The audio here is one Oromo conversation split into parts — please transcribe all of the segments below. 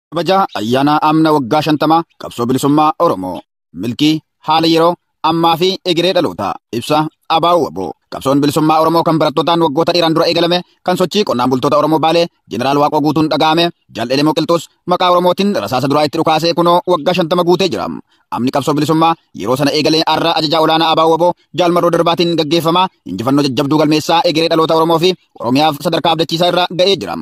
Kabaja ayyaana amna waggaa 50 qabsoo bilisummaa Oromoo milkii haala yeroo ammaa fi egeree dhaloota ibsa ABO WBO. Qabsoon bilisummaa Oromoo kan barattootaan waggoota dheeraan dura eegalame kan sochii qonnaan bultoota Oromoo Baalee Jeneraal Waaqoo Guutuun dhaga'ame Jaal'elee Mooqilxuus maqaa Oromootiin rasaasa duraa itti dhukaasee kunoo waggaa 50 guutee jira. Amni qabsoo bilisummaa yeroo sana eegalee har'a ajajaa olaanaa ABO WBO Jaalmarroo Darbaatiin gaggeeffama injifannoo jajjabduu galmeessaa egeree dhaloota Oromoo fi Oromiyaaf sadarkaa abdachiisaa irra ga'ee jira.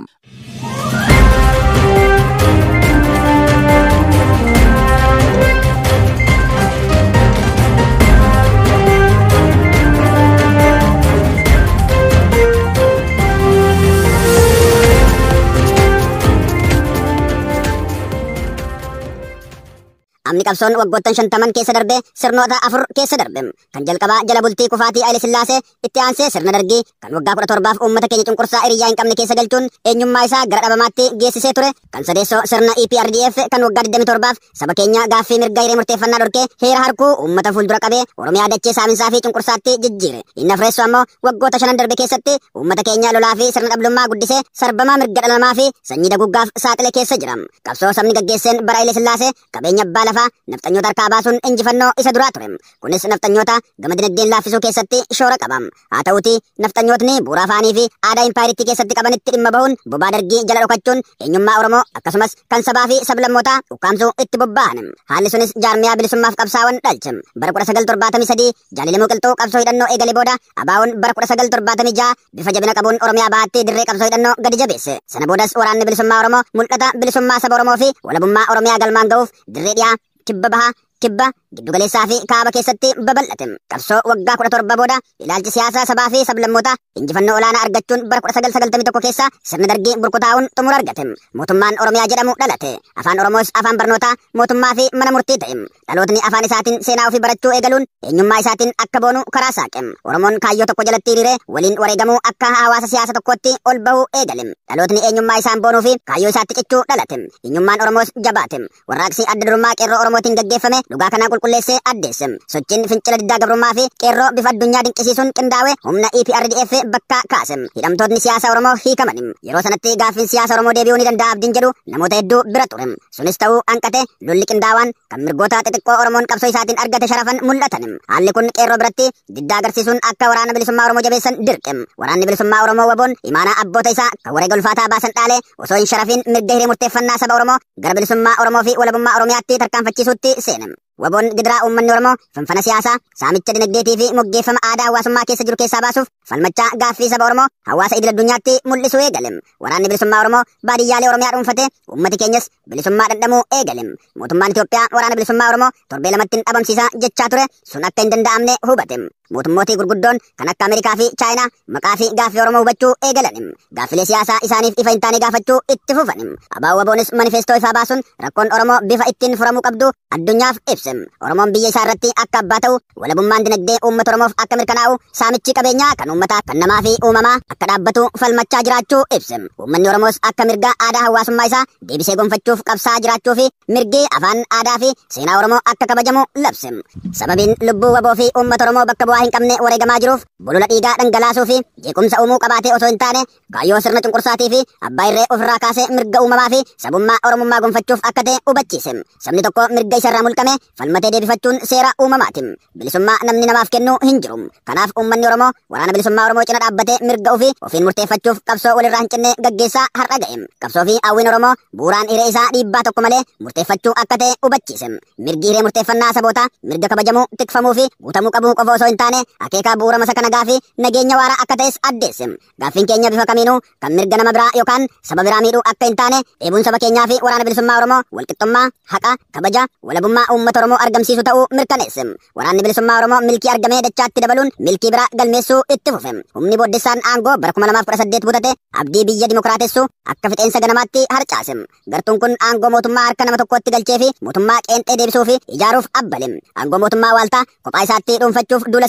Amni qabsoon waggoottan 50 keessa darbe sirnoota 4 keessa darbe kan jalqabaa jala bultii kufaatii Haile Sillaasee itti aansee sirna Dargii kan waggaa 17f uummata keenya cunqursaa hiriyaa hin qabne keessa galchuun eenyummaa isaa gara dhabamaatti geessisee ture kan sadeessoo sirna EPRDF kan waggaa 27f saba keenya gaaffii mirga hiree murteeffannaa dhorkee heera harkuu uummata fuuldura qabee Oromiyaa dachee saaminsaa fi cunqursaatti jijjiire inni afreessoo ammoo waggoota 5 darbe keessatti uummata keenya lolaa fi sirna dhablummaa guddisee sarbamaa mirga dhala namaa fi sanyii daguggaaf saaxile keessa jira. Qabsoo sabni gaggeesseen bara Haile Sillaasee qabeenya abbaa lafaa naftanyoota harkaa baasuun injifannoo isa duraa ture. Kunis naftanyoota gama dinagdeen laaffisuu keessatti shoora qaba. Haa ta'uuti naftanyootni bu'uura afaanii fi aadaa impaayiriitti keessatti qabanitti dhimma bahuun bobaa Dargii jala dhokachuun eenyummaa Oromoo akkasumas kan sabaa fi sablammootaa ukkaamsuu itti bobba'an. Haalli sunis jaarmiyaa bilisummaaf qabsaa'an dhalche. Bara 1973 Jaal'elee Mooqilxuu qabsoo hidhannoo eegalee booda ABO'n bara 1976 bifa jabina qabuun Oromiyaa bahaatti dirree qabsoo hidhannoo gadi jabeesse. Sana boodas waraanni bilisummaa Oromoo mul'ata bilisummaa saba Oromoo fi walabummaa Oromiyaa galmaan ga'uuf dirree dhiyaa kibba bahaa kibba giddugaleessaa fi kaaba keessatti babal'ate. Qabsoo waggaa 17 booda ilaalchi siyaasaa sabaa fi sablammootaa injifannoo olaanaa argachuun bara 1991 keessa sirna Dargii burkutaa'uun xumura argate. Mootummaan Oromiyaa jedhamu dhalate. Afaan Oromoos afaan barnootaa mootummaa fi mana murtii ta'e. Dhalootni afaan isaatiin seenaa ofii barachuu eegaluun eenyummaa isaatiin akka boonu karaa saaqe. Oromoon kaayyoo tokko jalatti hiriiree waliin wareegamuu akka hawaasa siyaasa tokkootti ol bahuu eegale. Dhalootni eenyummaa isaan boonuu fi kaayyoo isaatti cichuu dhalate. Eenyummaan Oromoos jabaate. Warraaqsi adda durummaa qeerroo Oromootiin gaggeeffame dhugaa kanaan qulqulleessee addeesse. Sochiin fincila diddaa gabrummaa fi qeerroo bifa addunyaa dinqisiisuun qindaa'e humna EPRDF bakka kaase. Hidhamtoonni siyaasa Oromoo hiikaman. Yeroo sanatti gaaffiin siyaasa Oromoo deebi'uu ni danda'a abdiin jedhu namoota hedduu bira ture. Sunis ta'uu hanqate lolli qindaawaan kan mirgoota xixiqqoo Oromoon qabsoo isaatiin argate sharafan mul'atan. Haalli kun qeerroo biratti diddaa agarsiisuun akka waraana bilisummaa Oromoo jabeessan dirqe. Waraanni bilisummaa Oromoo WBO'n imaanaa abboota isaa kan wareega ulfaataa baasan dhaalee osoo hin sharafin mirga hiree murteeffannaa saba Oromoo gara bilisummaa Oromoo fi walabummaa Oromiyaatti tarkaanfachiisuutti seene. WBO'n gidiraa uummanni Oromoo finfana siyaasaa saamicha dinagdeetii fi moggeeffama aadaa hawaasummaa keessa jiru keessaa baasuuf falmachaa gaaffii saba Oromoo hawaasa idil addunyaatti mul'isuu eegale. Waraanni bilisummaa Oromoo baadiyyaalee Oromiyaa dhuunfate uummati keenyas bilisummaa dhandhamuu eegale. Mootummaan Itoophiyaa waraana bilisummaa Oromoo torbee lamatti dhabamsiisaa jechaa ture sun akka hin danda'amne hubate. Mootummootii gurguddoon kan akka Ameerikaa fi Chaayinaa maqaa fi gaaffii Oromoo hubachuu eegalan. Gaaffilee siyaasaa isaaniif ifa hin taane gaafachuu itti fufan. ABO WBO'nis manifeestoo ifaa baasuun rakkoon Oromoo bifa ittiin furamuu qabdu addunyaaf ibse. Oromoon biyya isaa irratti akka abbaa ta'u walabummaan dinagdee uummata Oromoof akka mirkanaa'u saamichi qabeenyaa kan uummataa kan namaa fi uumamaa akka dhaabbatu falmachaa jiraachuu ibse. Uummanni Oromoos akka mirga aadaa hawaasummaa isaa deebisee gonfachuuf qabsaa jiraachuu fi mirgi afaan aadaa fi seenaa Oromoo akka kabajamu labse. Sababiin lubbuu WBO fi uummata Oromoo bakka bu'aa hin qabne wareegamaa jiruuf bolola dhiigaa dhangalaasuu fi jeequmsa uumuu qabaatee osoo hin taane kaayyoo sirna cunqursaatii fi abbaa irree ofirraa kaasee mirga uumamaa fi sabummaa Oromummaa gonfachuuf akka ta'e hubachiise. Sabni tokko mirga isarraa mulqame falmatee deebifachuun seera uumamaati. Bilisummaa namni namaaf kennu hin jiru. Kanaaf uummanni Oromoo waraana bilisummaa Oromoo cina dhaabbatee mirga ofii ofiin murteeffachuuf qabsoo walirraa hin cinne gaggeessaa har'a ga'e. Qabsoo fi hawwiin Oromoo bu'uuraan hiree isaa dhiibbaa tokko malee murteeffachuu akka ta'e hubachiise. Mirgi hiree murteeffannaa sabootaa mirga kabajamuu, tikfamuu fi guutamuu qabuu qofa osoo hin taane akeekaa bu'uura masa kana gaafii nageenya waaraa akka ta'es addeesse. Gaaffiin keenya bifa kamiinuu kan mirga nama biraa yookaan saba biraa miidhuu akka hin taane dheebuun saba keenyaa fi waraana bilisummaa Oromoo walqixxummaa, haqa, kabaja, walabummaa uummata Oromoo argamsiisu ta'uu mirkaneesse. Waraanni bilisummaa Oromoo milkii argamee dachaatti dabaluun milkii biraa galmeessuu itti fufe. Humni booddessaan aangoo bara 2018 butate abdii biyya dimokiraatessuu akka fixeensa ganamaatti harcaase. Gartuun kun aangoo mootummaa harka nama tokkotti galchee fi mootummaa qeenxee deebisuu fi ijaaruuf abbale. Aangoo mootummaa waaltaa kophaa isaatti dhuunfachuuf duula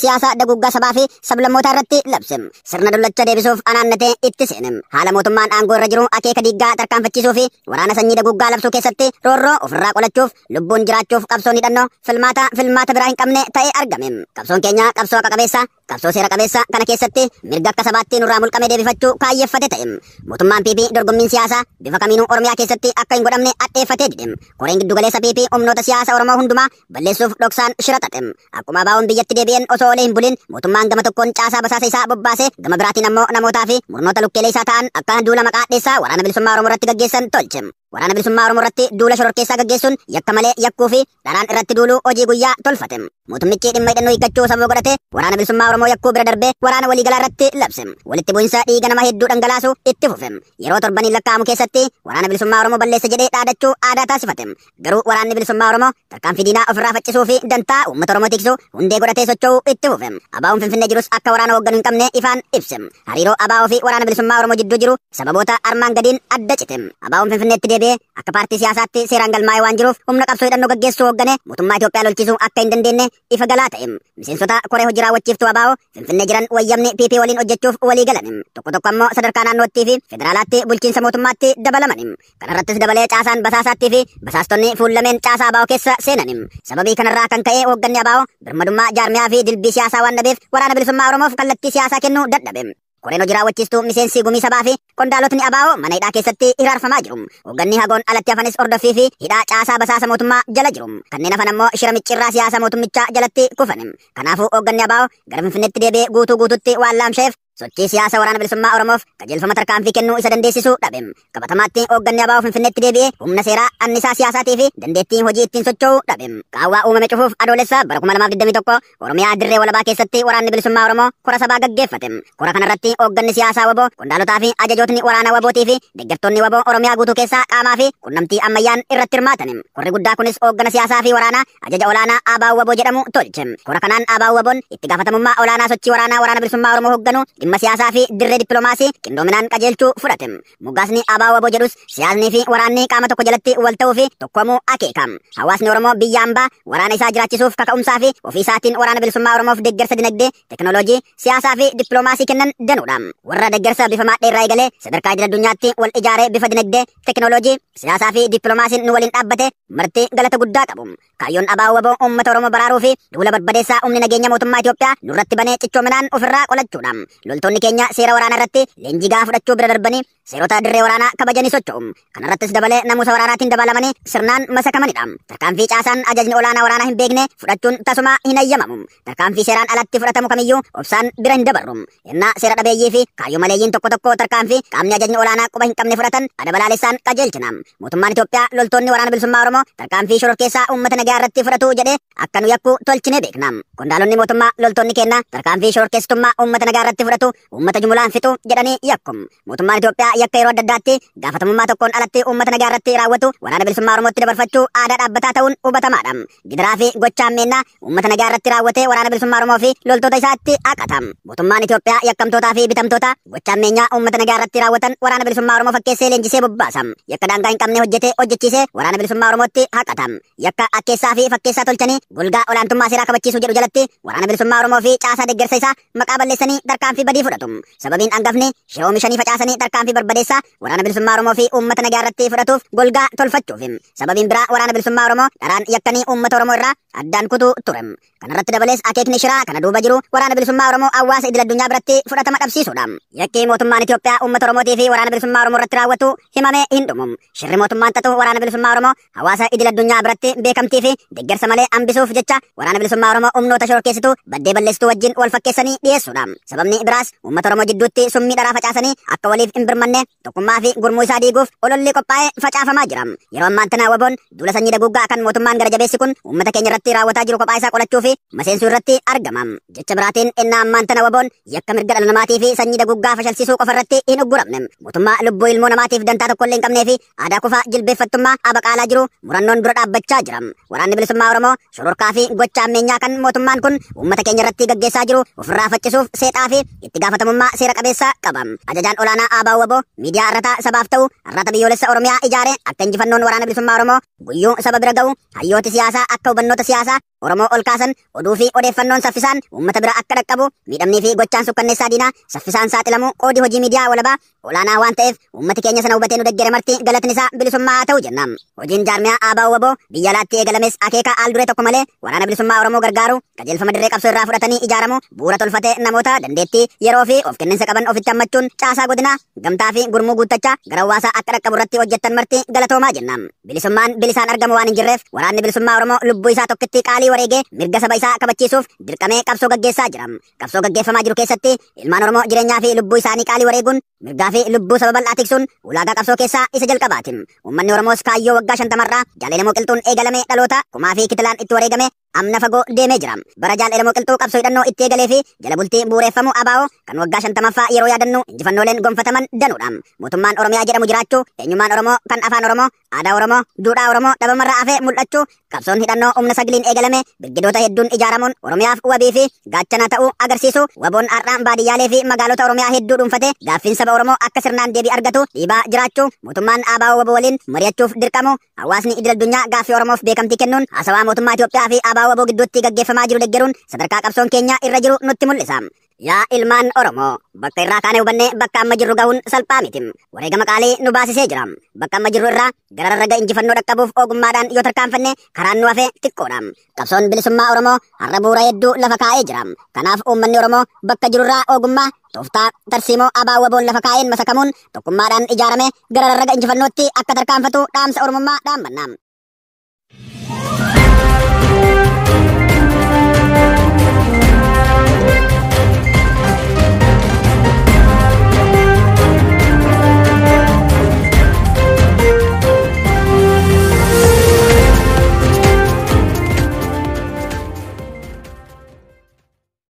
siyaasaa daguggaa sabaa fi sablammootaa irratti labse. Sirna dullacha deebisuuf anaannatee itti seene. Haala mootummaan aangoo irra jiru akeeka diiggaa tarkaanfachiisuu fi waraana sanyii daguggaa labsuu keessatti roorroo ofirraa qolachuuf lubbuun jiraachuuf qabsoon hidhannoo filmaata biraa hin qabne ta'ee argame. Qabsoon keenya qabsoo haqa qabeessa, qabsoo seera qabeessa kana keessatti mirga akka sabaatti nurraa mulqamee deebifachuu kaayyeeffate ta'e. Mootummaan PP dorgommiin siyaasaa bifa kamiinuu Oromiyaa keessatti akka hin godhamne addeeffatee dide. Koreen giddugaleessa PP humnoota siyaasa Oromoo hundumaa balleessuuf dhoksaan shira xaxe. Akkuma ABO'n biyyatti deebi'een osoo olee hin bulin mootummaan gama tokkoon caasaa basaasa isaa bobbaase, gama biraatiin ammoo namootaa fi murnoota lukkeelee isaa ta'an akka duula maqaa addeessaa waraana bilisummaa Oromoo irratti gaggeessan tolche. Waraana bilisummaa Oromoo irratti duula shororkeessaa gaggeessuun yakka malee yakkuu fi dharaan irratti duuluu hojii guyyaa tolfate. Mootummichi dhimma hidhannoo hiikkachuu sababa godhate waraana bilisummaa Oromoo yakkuu bira darbee waraana waliigalaa irratti labse. Walitti bu'insa dhiiga nama hedduu dhangalaasu itti fufe. Yeroo torbaniin lakkaa'amu keessatti waraana bilisummaa Oromoo balleessa jedhee dhaadachuu aadaa taasifate. Garuu waraanni bilisummaa Oromoo tarkaanfii diinaa ofirraa faccisuu fi dantaa uummata Oromoo tiksu hundee godhatee socho'uu itti fufe. ABO'n Finfinnee jirus akka waraana hoogganuu hin qabne ifaan ibse. Hariiroo ABO fi waraana bilisummaa Oromoo jidduu jiru sababoota armaan gadiin adda cite. ABO'n Finfinneetti deebi'ee akka paartii siyaasaatti seeraan galmaa'ee waan jiruuf humna qabsoo hidhannoo gaggeessuu hooggane mootummaa Itoophiyaa lolchiisuu akka hin dandeenye ifa galaa ta'e. Miseensota koree hojii raawwachiiftuu ABO Finfinnee jiran wayyamni PP waliin hojjechuuf walii galan. Tokko ammoo sadarkaa naannootti fi federaalaatti bulchiinsa mootummaatti dabalaman. Kanarrattis dabalee caasaan basaasaatti fi basaastonni fuullameen caasaa ABO keessa seenan. Sababii kanarraa kan ka'e hoogganni ABO birmadummaa jaarmiyaa fi dilbii siyaasaa waan dhabeef waraana bilisummaa Oromoof kallattii siyaasaa kennuu dadhabe. Koreen hojii raawwachiiftuu miseensi gumii sabaa fi qondaalotni ABO mana hidhaa keessatti hiraarfamaa jiru. Hoogganni hagoon alatti hafanis hordoffii fi hidhaa caasaa basaasa mootummaa jala jiru. Kanneen hafan ammoo shira micciirraa siyaasa mootummichaa jalatti kufan. Kanaafuu hoogganni ABO gara Finfinneetti deebi'ee guutuutti waan laamsheef sochii siyaasa waraana bilisummaa Oromoof qajeelfama tarkaanfii kennuu isa dandeessisuu dhabe. Qabatamaatti hoogganni ABO Finfinneetti deebi'ee humna seeraa annisaa siyaasaatii fi dandeettii hojii ittiin socho'uu dhabe. Qaawwaa uumame cufuuf adoolessa bara 2021 Oromiyaa dirree walabaa keessatti waraanni bilisummaa Oromoo kora sabaa gaggeeffate. Kora kanarratti hoogganni siyaasaa WBO, qondaalotaa fi ajajootni waraana WBOtii fi deeggartoonni WBO Oromiyaa guutuu keessaa qaamaa fi qunnamtii ammayyaan irratti hirmaatan. Korri guddaa kunis hooggana siyaasaa fi waraanaa ajaja olaanaa ABO WBO jedhamu tolche. Kora kanaan ABO WBO'n itti gaafatamummaa olaanaa sochii waraana bilisummaa Oromoo hoogganu dhimma siyaasaa fi dirree dippiloomaasii qindoominaan qajeelchuu fudhate. Moggaasni ABO WBO jedhus siyaasnii fi waraanni qaama tokko jalatti wal ta'uu fi tokkoomuu akeeka. Hawaasni Oromoo biyya hambaa waraana isaa jiraachisuuf kaka'umsaa fi ofii isaatiin waraana bilisummaa Oromoof deeggarsa dinagdee, teknooloojii, siyaasaa fi dippiloomaasii kennan danuudha. Warra deeggarsa bifa maadhee irraa eegalee sadarkaa idil addunyaatti wal ijaaree bifa dinagdee, teknooloojii, siyaasaa fi dippiloomaasiin nu waliin dhaabbate marti galata guddaa qabu. Kaayyoon ABO WBO uummata Oromoo baraaruu fi duula barbadeessaa humni nageenya mootummaa Itoophiyaa nurratti banee cichoominaan ofirraa qolachuudha. Loltoonni keenya seera waraanaa irratti leenjii gahaa fudhachuu bira darbanii seerota dirree waraanaa kabajanii socho'u. Kanarrattis dabalee namuusa waraanaatiin dabalamanii sirnaan masakamanidha. Tarkaanfii caasaan ajajni olaanaa waraanaa hin beekne fudhachuun tasuma hin hayyamamu. Tarkaanfii seeraan alatti fudhatamu kamiyyuu obsaan bira hin dabarru. Yennaa seera dhabeeyyii fi kaayyoo maleeyyiin tokko tarkaanfii qaamni ajajni olaanaa quba hin qabne fudhatan adabalaalessaan qajeelchina. Mootummaan Itoophiyaa loltoonni waraana bilisummaa Oromoo tarkaanfii shororkeessaa uummata nagaa irratti fudhatu jedhee akka nu yakku tolchine beekna. Qondaalonni mootummaa loltoonni keenya tarkaanfii shororkeessitummaa uummata nagaa irratti fudhatu uummata jumulaan fixu jedhanii yakkum. Mootummaan Itoophiyaa yakka yeroo adda addaatti gaafatamummaa tokkoon alatti uummata nagaa irratti raawwatu waraana bilisummaa Oromootti dabarfachuu aadaa dhaabbataa ta'uun hubatamaadha. Gidiraa fi gochaa ammeenyaa uummata nagaa irratti raawwatee waraana bilisummaa Oromoo fi loltoota isaatti haqata. Mootummaan Itoophiyaa yakkamtootaa fi bitamtoota gochaa ammeenyaa uummata nagaa irratti raawwatan waraana bilisummaa Oromoo fakkeessee leenjisee bobbaasa. Yakka daangaa hin qabne hojjechiisee waraana bilisummaa Oromootti haqata. Yakka akkeessaa fi fakkeessaa tolchanii golgaa olaantummaa seeraa kabachiisuu jedhu jalatti waraana bilisummaa Oromoo fi caasaa deeggarsa isaa maqaa balleessanii tarkaanfii badii fudhatu. Sababiin hangafni shira oomishanii facaasanii tarkaanfii barbadeessaa waraana bilisummaa Oromoo fi uummata nagaa irratti fudhatuuf golgaa tolfachuuf. Sababiin biraa waraana bilisummaa Oromoo dharaan yakkanii uummata Oromoo irraa addaan kutuu ture. Kanarratti dabalees akeekni shiraa kana duuba jiru waraana bilisummaa Oromoo hawaasa idil addunyaa biratti fudhatama dhabsiisuudha. Yakki mootummaan Itoophiyaa uummata Oromootii fi waraana bilisummaa Oromoo irratti raawwatu himamee hin dhumu. Shirri mootummaan xaxu waraana bilisummaa Oromoo hawaasa idil addunyaa biratti beekamtii fi deeggarsa malee hambisuuf jecha waraana bilisummaa Oromoo humnoota shororkeessituu baddee balleessituu wajjin wal fakkeessanii dhiyeessuudha. Sababni biraas uummata Oromoo jidduutti summii dharaa facaasanii akka waliif hin birmanne tokkummaa fi gurmuu isaa diiguuf ololli qophaa'ee facaafamaa jira. Yeroo ammaan tana WBO'n duula sanyii daguggaa kan mootummaan gara jabeessi kun uummata keenya irratti raawwataa jiru kophaa isaa qolachuu fi maseensuu irratti argama. Jecha biraatiin innaa ammaan tana WBO'n yakka mirga dhala namaatii fi sanyii daguggaa fashilsiisuu qofa irratti hin ugguramne. Mootummaa lubbuu ilmoo namaatiif dantaa tokkollee hin qabnee fi aadaa kufaa jilbeeffattummaa abaqaalaa jiru murannoon dura dhaabbachaa jira. Waraanni bilisummaa Oromoo shororkaa fi gocha ammeenyaa kan mootummaan kun uummata keenya irratti gaggeessaa jiru ofirraa faccisuuf seexaa fi itti gaafatamummaa seera qabeessaa qaba. Ajajaan olaanaa ABO WBO miidiyaa irrataa sabaaf ta'u irrata biyyoolessa Oromiyaa ijaare akka injifannoon waraana bilisummaa Oromoo guyyuu saba bira ga'u hayyooti siyaasaa akka hubannoota siyaasaa Oromoo ol kaasan oduu fi odeeffannoon saffisaan uummata bira akka dhaqqabu miidhamnii fi gochaan sukkanneessaa diinaa saffisaan saaxilamu qoodi hojii miidiyaa walabaa olaanaa waan ta'eef uummati keenya sana hubatee nu deggere marti galatni isaa bilisummaa haa ta'u jennaan. Hojiin jaarmiyaa ABO WBO biyya alaatti eegalames akeeka al duree tokko malee waraana bilisummaa Oromoo gargaaru qajeelfama dirree qabsoo irraa fudhatanii ijaaramu bu'uura tolfatee namoota dandeettii yeroo fi of kenninsa qaban ofitti hammachuun caasaa godinaa gamtaa fi gurmuu guuttachaa gara hawaasaa akka dhaqqabu irratti hojjettan marti galatoomaa jennaan. Bilisummaan bilisaan argamu waan hin jirreef waraanni bilisummaa Oromoo lubbuu isaa tokkitti qaalii wareegee mirga saba isaa kabachiisuuf dirqamee qabsoo gaggeessaa jira. Qabsoo gaggeeffamaa jiru keessatti ilmaan Oromoo jireenyaa fi lubbuu isaanii qaalii wareeguun mirgaa fi lubbuu saba bal'aa tiksuun ulaagaa qabsoo keessaa isa jalqabaati. Uummanni Oromoos kaayyoo waggaa 50 Jaalee Lamoo Qilxuun eegalame dhaloota kumaa fi kitilaan itti wareegame amna fagoo deemee jira. Bara Jaalee Lamoo Qilxuu qabsoo hidhannoo itti eegalee fi jala bultii bu'uureeffamu ABO kan waggaa 50ffaa yeroo yaadannu injifannooleen gonfataman danuudha. Mootummaan Oromiyaa jedhamu jiraachuu, eenyummaan Oromoo kan afaan Oromoo, aadaa Oromoo, duudhaa Oromoo dhabamarraa hafee mul'achuu, qabsoon hidhannoo humna sagiliin eegalame birgidoota hedduun ijaaramuun Oromiyaaf wabii fi gaachana ta'uu agarsiisu. WBOn har'aan baadiyyaalee fi magaalota Oromiyaa hedduu dhuunfatee gaaffiin saba Oromoo akka sirnaan deebii argatu dhiibaa jiraachuu, mootummaan ABO WBO waliin mari'achuuf dirqamu, hawaasni idil addunyaa gaaffii Oromoof beekamtii kennuun haasawaa mootummaa Itoophiyaa fi ABO WBO gidduutti gaggeeffamaa jiru deggeruun sadarkaa qabsoon keenya irra jiru nutti mul'isa. Yaa ilmaan Oromoo, bakka irraa kaanee hubannee bakka amma jirru gahuun salphaa miti. Wareegama qaalii nu baasisee jira. Bakka amma jirru irraa gara rarraga injifannoo dhaqqabuuf ogummaadhaan yoo tarkaanfanne karaan nu hafe xiqqoodha. Qabsoon bilisummaa Oromoo har'a bu'uura hedduu lafa kaa'ee jira. Kanaaf uummanni Oromoo bakka jiru irraa ogummaa tooftaa tarsiimoo ABO WBOn lafa kaa'een masakamuun tokkummaadhaan ijaarame gara rarraga injifannootti akka tarkaanfatu dhaamsa Oromummaa dhaammanna.